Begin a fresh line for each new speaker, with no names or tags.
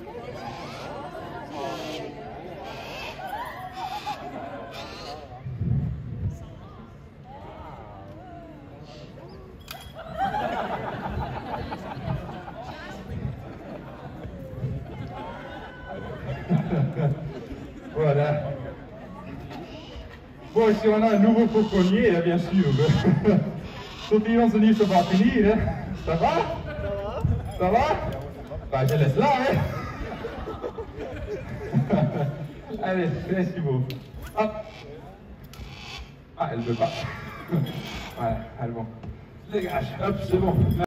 Voilà. Bon, ici on a un nouveau fauconnier, hein, bien sûr. Tot hier onze nieuwste batterie, hè? Ça va? Ça va? Bah, je laisse là, hein? Allez, c'est beau. Hop. Ah, elle veut pas. Voilà, allez, bon. Dégage, hop, c'est bon.